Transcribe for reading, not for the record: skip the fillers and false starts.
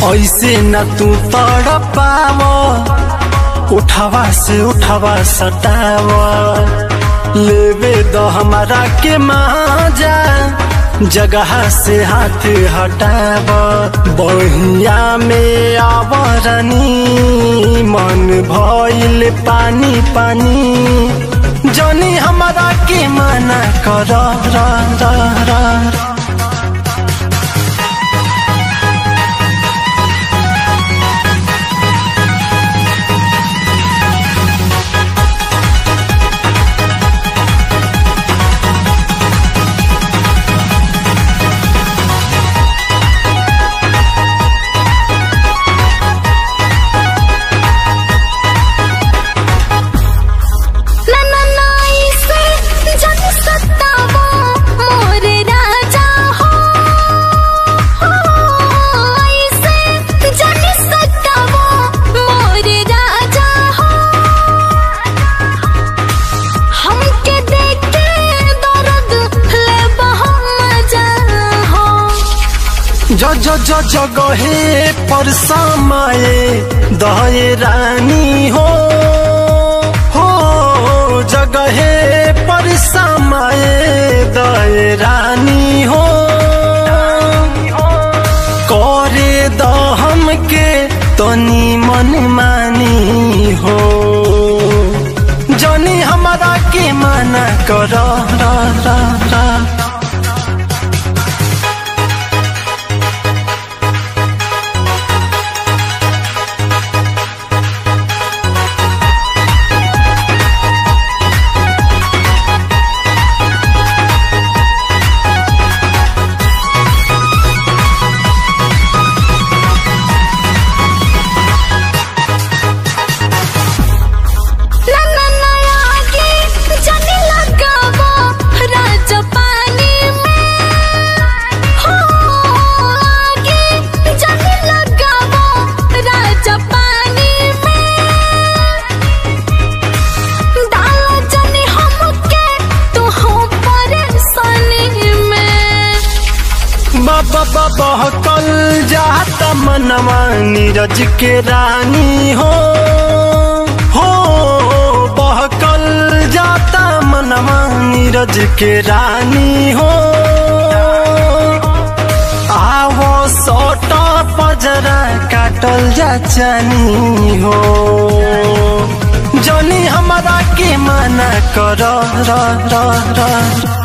ऐसे न तू तड़पाव, उठावा से उठावा सटाव, लेवे दो हमारा के माजा, जगह से हाथ हटाव। बहिया में आवरनी मन भइल पानी पानी, जनी हमारा के मना कर जगहे पर समाये दहे रानी हो जगहे पर समाये दहे रानी हो। करे द हमके तनी मन मानी हो, जनी हमारा के मना कर बहकल जाता मनवा नीरज के रानी हो बहकल जाता मनवा नीरज के रानी हो। आवो सोटा पजरा काटल जा चानी हो, जनी हमारा के मना कर